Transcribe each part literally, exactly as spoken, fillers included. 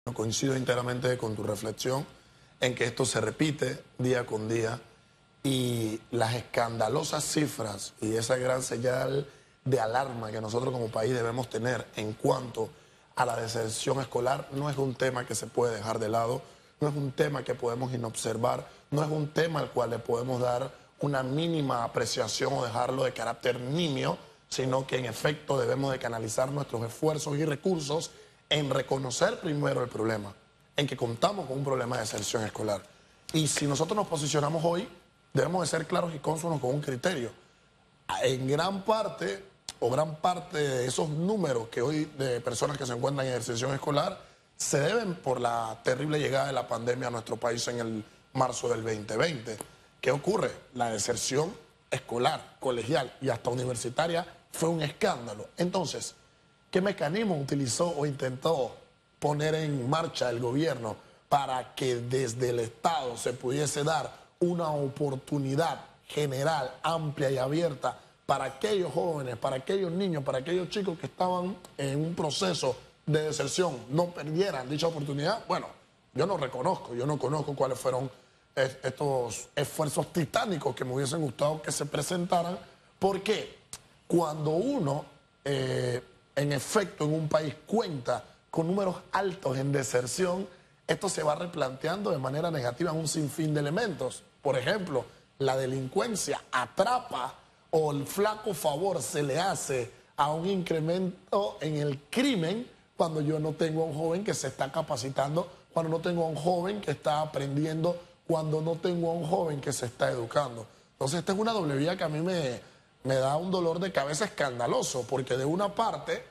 No coincido enteramente con tu reflexión en que esto se repite día con día y las escandalosas cifras y esa gran señal de alarma que nosotros como país debemos tener en cuanto a la deserción escolar no es un tema que se puede dejar de lado, no es un tema que podemos inobservar, no es un tema al cual le podemos dar una mínima apreciación o dejarlo de carácter nimio, sino que en efecto debemos de canalizar nuestros esfuerzos y recursos en reconocer primero el problema, en que contamos con un problema de deserción escolar. Y si nosotros nos posicionamos hoy, debemos de ser claros y cónsonos con un criterio. En gran parte, o gran parte de esos números que hoy de personas que se encuentran en deserción escolar, se deben por la terrible llegada de la pandemia a nuestro país en el marzo del veinte veinte. ¿Qué ocurre? La deserción escolar, colegial y hasta universitaria fue un escándalo. Entonces, ¿qué mecanismo utilizó o intentó poner en marcha el gobierno para que desde el Estado se pudiese dar una oportunidad general, amplia y abierta para aquellos jóvenes, para aquellos niños, para aquellos chicos que estaban en un proceso de deserción, no perdieran dicha oportunidad? Bueno, yo no reconozco, yo no conozco cuáles fueron estos esfuerzos titánicos que me hubiesen gustado que se presentaran, porque cuando uno... Eh, en efecto, en un país cuenta con números altos en deserción, esto se va replanteando de manera negativa en un sinfín de elementos. Por ejemplo, la delincuencia atrapa o el flaco favor se le hace a un incremento en el crimen cuando yo no tengo a un joven que se está capacitando, cuando no tengo a un joven que está aprendiendo, cuando no tengo a un joven que se está educando. Entonces, esta es una doble vía que a mí me... me da un dolor de cabeza escandaloso, porque de una parte,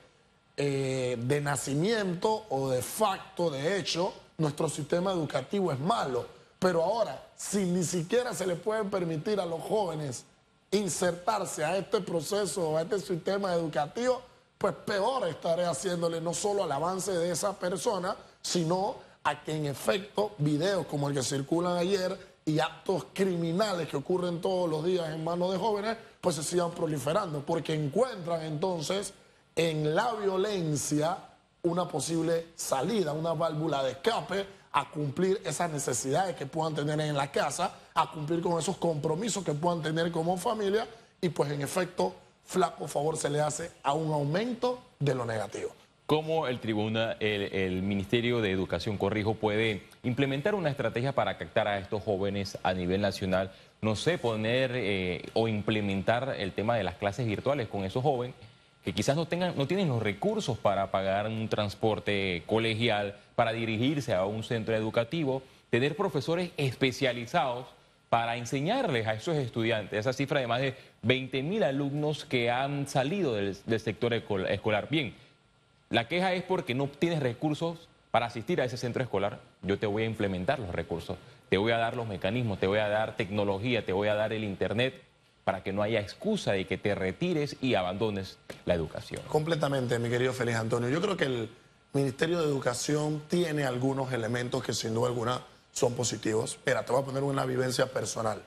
eh, de nacimiento o de facto, de hecho, nuestro sistema educativo es malo. Pero ahora, si ni siquiera se le puede permitir a los jóvenes insertarse a este proceso, a este sistema educativo, pues peor estaré haciéndole no solo al avance de esa persona, sino a que en efecto videos como el que circulan ayer y actos criminales que ocurren todos los días en manos de jóvenes, pues se sigan proliferando, porque encuentran entonces en la violencia una posible salida, una válvula de escape a cumplir esas necesidades que puedan tener en la casa, a cumplir con esos compromisos que puedan tener como familia, y pues en efecto, flaco favor se le hace a un aumento de lo negativo. ¿Cómo el tribunal, el, el Ministerio de Educación, corrijo, puede implementar una estrategia para captar a estos jóvenes a nivel nacional? No sé, poner eh, o implementar el tema de las clases virtuales con esos jóvenes que quizás no tengan, no tienen los recursos para pagar un transporte colegial, para dirigirse a un centro educativo, tener profesores especializados para enseñarles a esos estudiantes, esa cifra de más de veinte mil alumnos que han salido del, del sector escolar. Bien, la queja es porque no tienes recursos para asistir a ese centro escolar. Yo te voy a implementar los recursos, te voy a dar los mecanismos, te voy a dar tecnología, te voy a dar el internet para que no haya excusa de que te retires y abandones la educación. Completamente, mi querido Félix Antonio. Yo creo que el Ministerio de Educación tiene algunos elementos que sin duda alguna son positivos. Mira, te voy a poner una vivencia personal.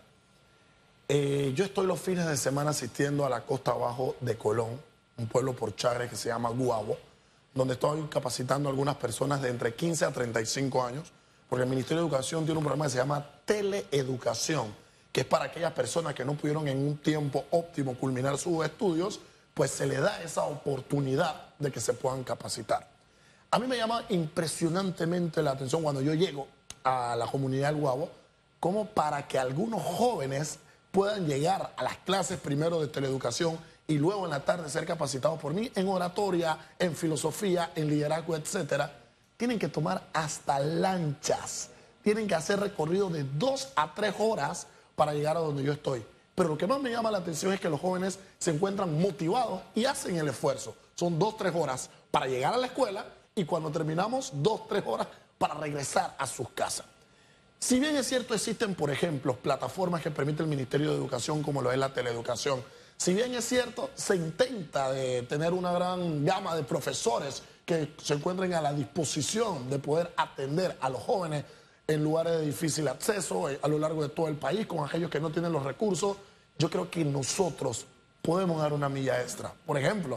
Eh, yo estoy los fines de semana asistiendo a la costa abajo de Colón, un pueblo por Chagres que se llama Guabo, donde estoy capacitando a algunas personas de entre quince a treinta y cinco años, porque el Ministerio de Educación tiene un programa que se llama Teleeducación, que es para aquellas personas que no pudieron en un tiempo óptimo culminar sus estudios, pues se le da esa oportunidad de que se puedan capacitar. A mí me llama impresionantemente la atención cuando yo llego a la comunidad del Guabo, como para que algunos jóvenes puedan llegar a las clases primero de teleeducación y luego en la tarde ser capacitados por mí en oratoria, en filosofía, en liderazgo, etcétera, tienen que tomar hasta lanchas, tienen que hacer recorridos de dos a tres horas para llegar a donde yo estoy. Pero lo que más me llama la atención es que los jóvenes se encuentran motivados y hacen el esfuerzo. Son dos, tres horas para llegar a la escuela y cuando terminamos, dos, tres horas para regresar a sus casas. Si bien es cierto, existen, por ejemplo, plataformas que permite el Ministerio de Educación, como lo es la teleeducación. Si bien es cierto, se intenta de tener una gran gama de profesores que se encuentren a la disposición de poder atender a los jóvenes en lugares de difícil acceso a lo largo de todo el país, con aquellos que no tienen los recursos, yo creo que nosotros podemos dar una milla extra. Por ejemplo,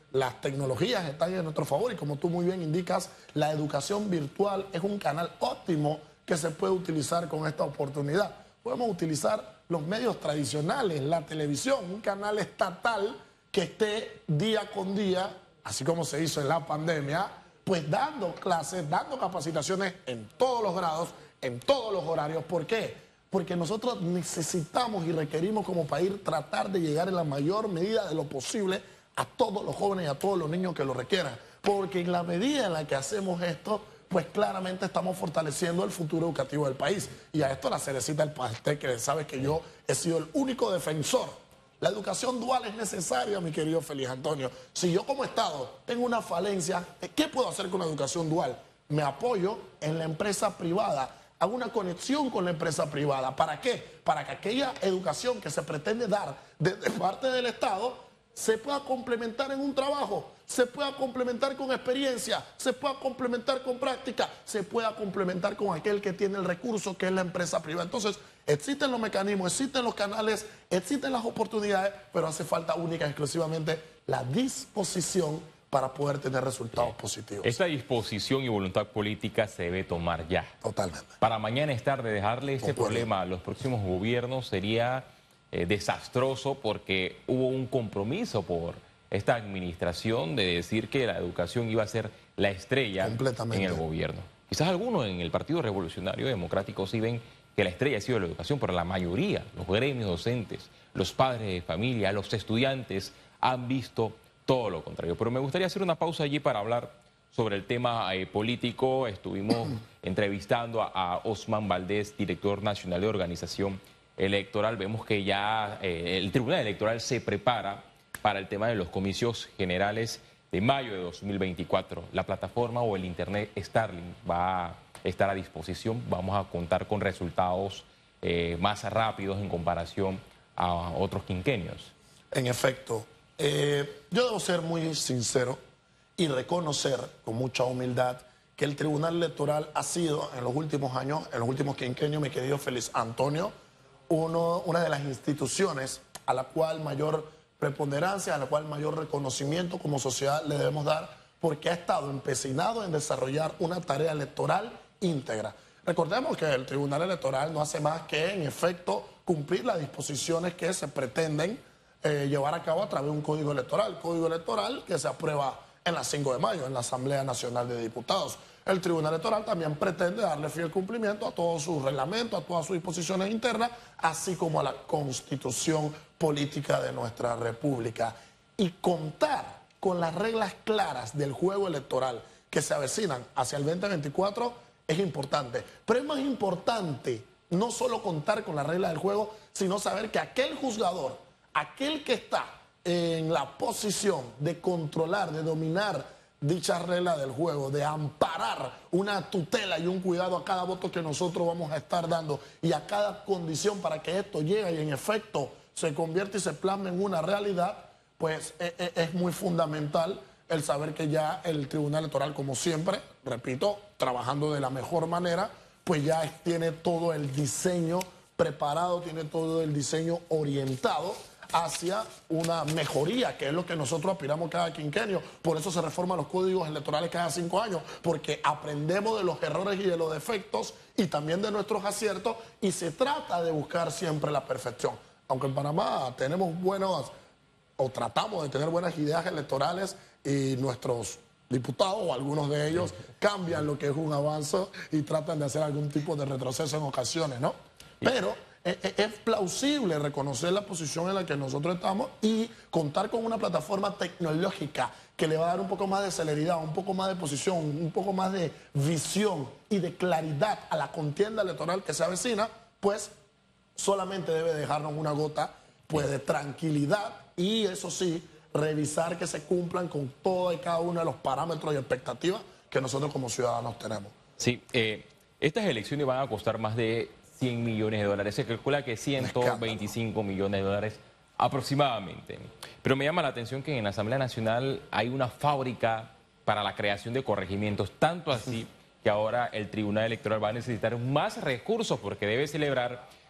las tecnologías están en nuestro favor y como tú muy bien indicas, la educación virtual es un canal óptimo que se puede utilizar con esta oportunidad. Podemos utilizar los medios tradicionales, la televisión, un canal estatal que esté día con día, así como se hizo en la pandemia, pues dando clases, dando capacitaciones en todos los grados, en todos los horarios. ¿Por qué? Porque nosotros necesitamos y requerimos como país tratar de llegar en la mayor medida de lo posible a todos los jóvenes y a todos los niños que lo requieran. Porque en la medida en la que hacemos esto, pues claramente estamos fortaleciendo el futuro educativo del país. Y a esto la cerecita del pastel, que sabes que yo he sido el único defensor. La educación dual es necesaria, mi querido Félix Antonio. Si yo como Estado tengo una falencia, ¿qué puedo hacer con la educación dual? Me apoyo en la empresa privada, hago una conexión con la empresa privada. ¿Para qué? Para que aquella educación que se pretende dar de, de parte del Estado se pueda complementar en un trabajo, se pueda complementar con experiencia, se pueda complementar con práctica, se pueda complementar con aquel que tiene el recurso, que es la empresa privada. Entonces, existen los mecanismos, existen los canales, existen las oportunidades, pero hace falta única y exclusivamente la disposición para poder tener resultados positivos. Esta disposición y voluntad política se debe tomar ya. Totalmente. Para mañana es tarde, dejarle este problema a los próximos gobiernos sería eh, desastroso, porque hubo un compromiso por esta administración de decir que la educación iba a ser la estrella en el gobierno. Quizás algunos en el Partido Revolucionario Democrático sí ven que la estrella ha sido la educación, pero la mayoría, los gremios docentes, los padres de familia, los estudiantes, han visto todo lo contrario. Pero me gustaría hacer una pausa allí para hablar sobre el tema eh, político. Estuvimos entrevistando a, a Osman Valdés, director nacional de organización electoral. Vemos que ya eh, el Tribunal Electoral se prepara para el tema de los comicios generales de mayo de dos mil veinticuatro. La plataforma o el Internet Starlink va a estar a disposición. Vamos a contar con resultados eh, más rápidos en comparación a otros quinquenios. En efecto, eh, yo debo ser muy sincero y reconocer con mucha humildad que el Tribunal Electoral ha sido en los últimos años, en los últimos quinquenios, mi querido Félix Antonio, uno, una de las instituciones a la cual mayor preponderancia, a la cual mayor reconocimiento como sociedad le debemos dar, porque ha estado empecinado en desarrollar una tarea electoral íntegra. Recordemos que el Tribunal Electoral no hace más que, en efecto, cumplir las disposiciones que se pretenden eh, llevar a cabo a través de un código electoral. Código electoral que se aprueba en la cinco de mayo, en la Asamblea Nacional de Diputados. El Tribunal Electoral también pretende darle fiel cumplimiento a todos sus reglamentos, a todas sus disposiciones internas, así como a la Constitución política de nuestra República. Y contar con las reglas claras del juego electoral que se avecinan hacia el veinte veinticuatro es importante. Pero es más importante no solo contar con las reglas del juego, sino saber que aquel juzgador, aquel que está en la posición de controlar, de dominar dicha regla del juego, de amparar una tutela y un cuidado a cada voto que nosotros vamos a estar dando y a cada condición para que esto llegue y en efecto se convierta y se plasme en una realidad, pues es, es muy fundamental el saber que ya el Tribunal Electoral, como siempre, repito, trabajando de la mejor manera, pues ya tiene todo el diseño preparado, tiene todo el diseño orientado hacia una mejoría, que es lo que nosotros aspiramos cada quinquenio. Por eso se reforman los códigos electorales cada cinco años, porque aprendemos de los errores y de los defectos y también de nuestros aciertos, y se trata de buscar siempre la perfección. Aunque en Panamá tenemos buenos, o tratamos de tener buenas ideas electorales, y nuestros diputados, o algunos de ellos, cambian lo que es un avance y tratan de hacer algún tipo de retroceso en ocasiones, ¿no? Pero es, es plausible reconocer la posición en la que nosotros estamos y contar con una plataforma tecnológica que le va a dar un poco más de celeridad, un poco más de posición, un poco más de visión y de claridad a la contienda electoral que se avecina, pues solamente debe dejarnos una gota pues, de tranquilidad y, eso sí, revisar que se cumplan con todo y cada uno de los parámetros y expectativas que nosotros como ciudadanos tenemos. Sí, eh, estas elecciones van a costar más de cien millones de dólares. Se calcula que ciento veinticinco millones de dólares aproximadamente. Pero me llama la atención que en la Asamblea Nacional hay una fábrica para la creación de corregimientos, tanto así que ahora el Tribunal Electoral va a necesitar más recursos porque debe celebrar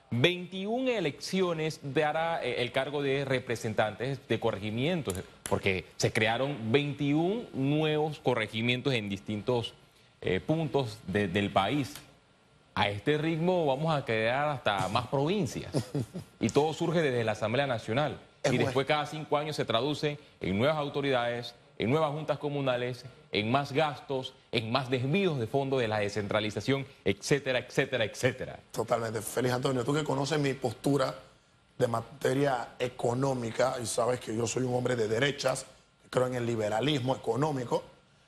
veintiuna elecciones dará eh, el cargo de representantes de corregimientos, porque se crearon veintiún nuevos corregimientos en distintos eh, puntos de, del país. A este ritmo vamos a crear hasta más provincias. Y todo surge desde la Asamblea Nacional. Es y bueno. después cada cinco años se traduce en nuevas autoridades, en nuevas juntas comunales, en más gastos, en más desvíos de fondos de la descentralización, etcétera, etcétera, etcétera. Totalmente. Félix Antonio, tú que conoces mi postura de materia económica y sabes que yo soy un hombre de derechas, creo en el liberalismo económico,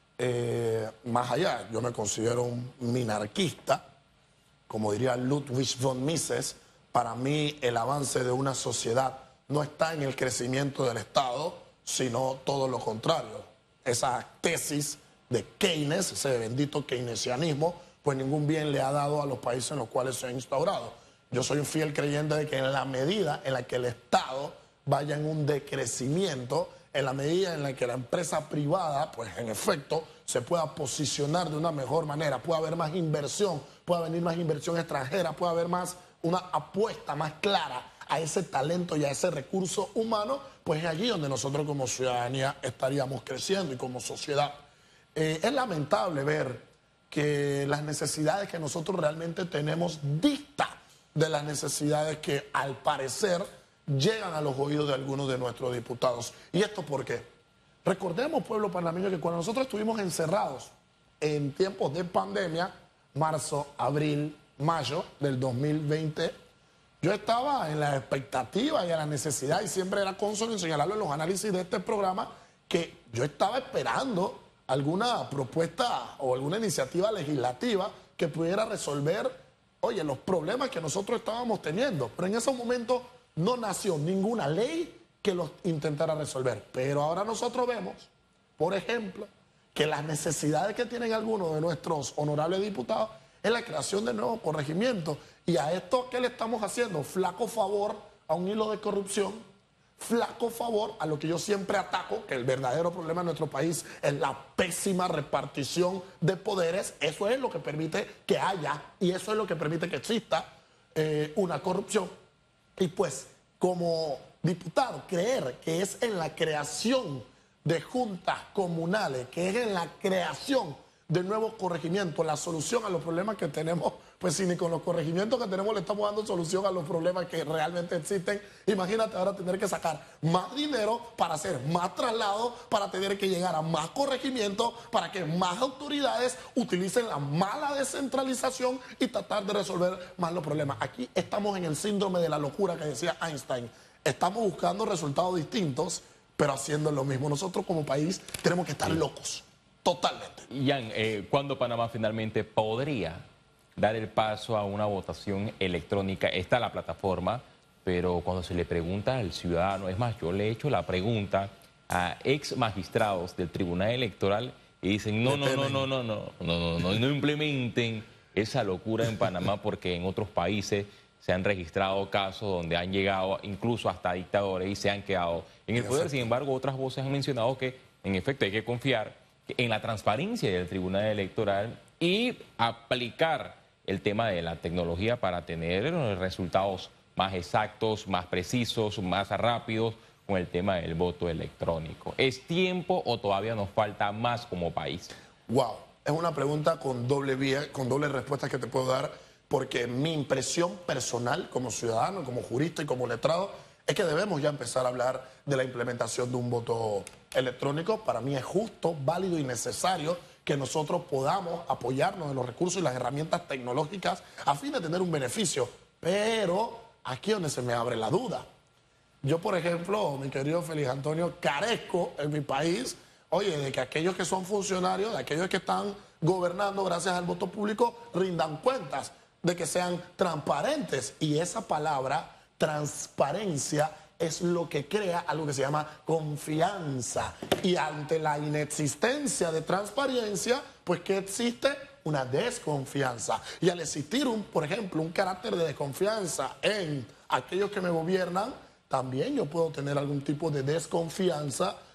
eh, más allá, yo me considero un minarquista, como diría Ludwig von Mises. Para mí el avance de una sociedad no está en el crecimiento del Estado, sino todo lo contrario. Esa tesis de Keynes, ese bendito keynesianismo, pues ningún bien le ha dado a los países en los cuales se ha instaurado. Yo soy un fiel creyente de que en la medida en la que el Estado vaya en un decrecimiento, en la medida en la que la empresa privada, pues en efecto, se pueda posicionar de una mejor manera, pueda haber más inversión, pueda venir más inversión extranjera, pueda haber más una apuesta más clara a ese talento y a ese recurso humano, pues es allí donde nosotros como ciudadanía estaríamos creciendo y como sociedad. Eh, es lamentable ver que las necesidades que nosotros realmente tenemos distan de las necesidades que al parecer llegan a los oídos de algunos de nuestros diputados. ¿Y esto por qué? Recordemos, pueblo panameño, que cuando nosotros estuvimos encerrados en tiempos de pandemia, marzo, abril, mayo del dos mil veinte, yo estaba en la expectativa y en la necesidad, y siempre era consono en señalarlo en los análisis de este programa, que yo estaba esperando alguna propuesta o alguna iniciativa legislativa que pudiera resolver, oye, los problemas que nosotros estábamos teniendo. Pero en ese momento no nació ninguna ley que los intentara resolver. Pero ahora nosotros vemos, por ejemplo, que las necesidades que tienen algunos de nuestros honorables diputados es la creación de nuevos corregimientos. Y a esto, ¿qué le estamos haciendo? Flaco favor a un hilo de corrupción, flaco favor a lo que yo siempre ataco, que el verdadero problema de nuestro país es la pésima repartición de poderes. Eso es lo que permite que haya, y eso es lo que permite que exista eh, una corrupción. Y pues, como diputado, creer que es en la creación de juntas comunales, que es en la creación de nuevos corregimientos la solución a los problemas que tenemos, pues si ni con los corregimientos que tenemos le estamos dando solución a los problemas que realmente existen, imagínate ahora tener que sacar más dinero para hacer más traslados, para tener que llegar a más corregimientos, para que más autoridades utilicen la mala descentralización y tratar de resolver más los problemas. Aquí estamos en el síndrome de la locura que decía Einstein. Estamos buscando resultados distintos, pero haciendo lo mismo. Nosotros como país tenemos que estar locos. Totalmente. Ian, eh, ¿cuándo Panamá finalmente podría dar el paso a una votación electrónica? Está la plataforma, pero cuando se le pregunta al ciudadano, es más, yo le he hecho la pregunta a ex magistrados del Tribunal Electoral y dicen, no, no, no, no, no, no, no, no, no, no implementen esa locura en Panamá porque en otros países se han registrado casos donde han llegado incluso hasta dictadores y se han quedado en el poder. Sin embargo, otras voces han mencionado que en efecto hay que confiar en la transparencia del Tribunal Electoral y aplicar el tema de la tecnología para tener resultados más exactos, más precisos, más rápidos con el tema del voto electrónico. ¿Es tiempo o todavía nos falta más como país? Wow, es una pregunta con doble vía, con doble respuesta que te puedo dar, porque mi impresión personal como ciudadano, como jurista y como letrado es que debemos ya empezar a hablar de la implementación de un voto electrónico. Para mí es justo, válido y necesario que nosotros podamos apoyarnos en los recursos y las herramientas tecnológicas a fin de tener un beneficio. Pero aquí es donde se me abre la duda. Yo, por ejemplo, mi querido Félix Antonio, carezco en mi país, oye, de que aquellos que son funcionarios, de aquellos que están gobernando gracias al voto público, rindan cuentas, de que sean transparentes. Y esa palabra, transparencia, es lo que crea algo que se llama confianza. Y ante la inexistencia de transparencia, pues ¿qué existe? Una desconfianza. Y al existir, un, por ejemplo, un carácter de desconfianza en aquellos que me gobiernan, también yo puedo tener algún tipo de desconfianza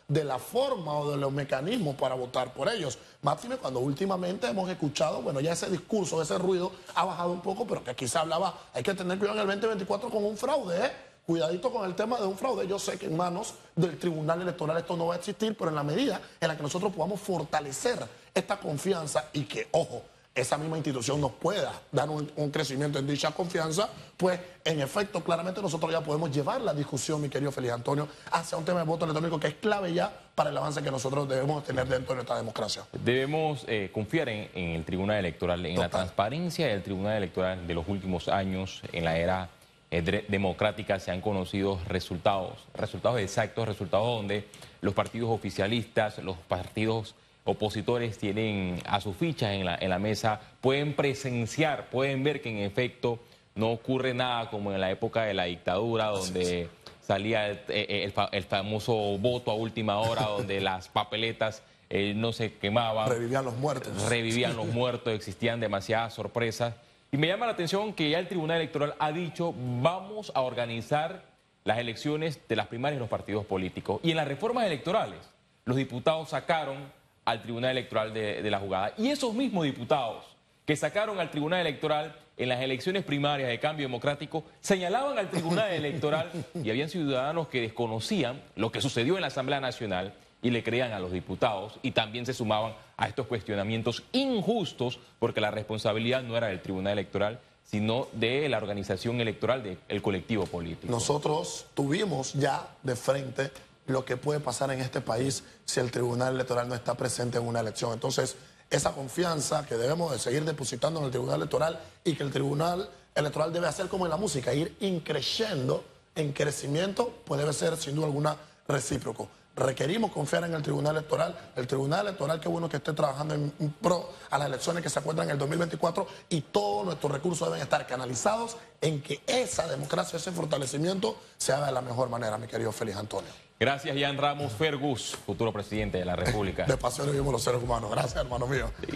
de la forma o de los mecanismos para votar por ellos. Máxime cuando últimamente hemos escuchado, bueno, ya ese discurso, ese ruido ha bajado un poco, pero que aquí se hablaba, hay que tener cuidado en el veinte veinticuatro con un fraude, ¿eh? Cuidadito con el tema de un fraude. Yo sé que en manos del Tribunal Electoral esto no va a existir, pero en la medida en la que nosotros podamos fortalecer esta confianza y que, ojo, esa misma institución nos pueda dar un, un crecimiento en dicha confianza, pues en efecto, claramente nosotros ya podemos llevar la discusión, mi querido Félix Antonio, hacia un tema de voto electrónico que es clave ya para el avance que nosotros debemos tener dentro de nuestra democracia. Debemos eh, confiar en, en el Tribunal Electoral, en Total. la transparencia del Tribunal Electoral de los últimos años, en la era eh, democrática se han conocido resultados, resultados exactos, resultados donde los partidos oficialistas, los partidos opositores tienen a sus fichas en la, en la mesa, pueden presenciar, pueden ver que en efecto no ocurre nada como en la época de la dictadura, donde salía el, el, el famoso voto a última hora, donde las papeletas eh, no se quemaban. Revivían los muertos. Revivían los muertos, existían demasiadas sorpresas. Y me llama la atención que ya el Tribunal Electoral ha dicho, vamos a organizar las elecciones de las primarias de los partidos políticos. Y en las reformas electorales, los diputados sacaron al Tribunal Electoral de, de la jugada. Y esos mismos diputados que sacaron al Tribunal Electoral en las elecciones primarias de Cambio Democrático, señalaban al Tribunal Electoral y habían ciudadanos que desconocían lo que sucedió en la Asamblea Nacional y le creían a los diputados y también se sumaban a estos cuestionamientos injustos porque la responsabilidad no era del Tribunal Electoral, sino de la organización electoral del colectivo político. Nosotros tuvimos ya de frente lo que puede pasar en este país si el Tribunal Electoral no está presente en una elección. Entonces, esa confianza que debemos de seguir depositando en el Tribunal Electoral y que el Tribunal Electoral debe hacer como en la música, ir increciendo en crecimiento, pues debe ser sin duda alguna recíproco. Requerimos confiar en el Tribunal Electoral. El Tribunal Electoral, qué bueno que esté trabajando en pro a las elecciones que se encuentran en el dos mil veinticuatro y todos nuestros recursos deben estar canalizados en que esa democracia, ese fortalecimiento se haga de la mejor manera, mi querido Félix Antonio. Gracias, Jan Ramos Fergus, futuro presidente de la República. De pasión vivimos los seres humanos. Gracias, hermano mío.